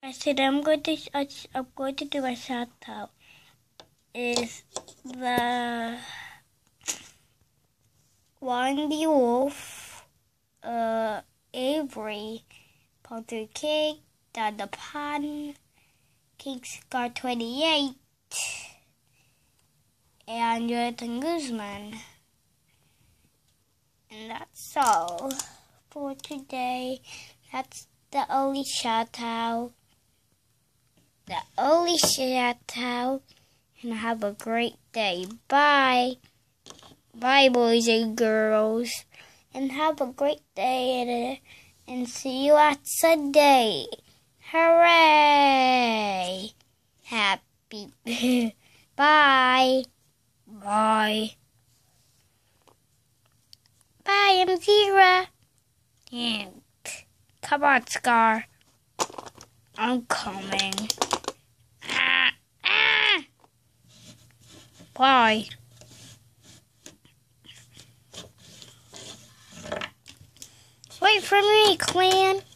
I said I'm going to do a shout out. Is the Windy Wolf, Avery, Potter Cake, the Pan, King Scar 28, and Jonathan Guzman. And that's all for today. That's the only shout out. And have a great day. Bye. Bye, boys and girls. And have a great day. And see you at Sunday. Hooray. Happy. Bye. Bye. Bye, I'm Zira. And come on, Scar. I'm coming. Bye. Wait for me, clan.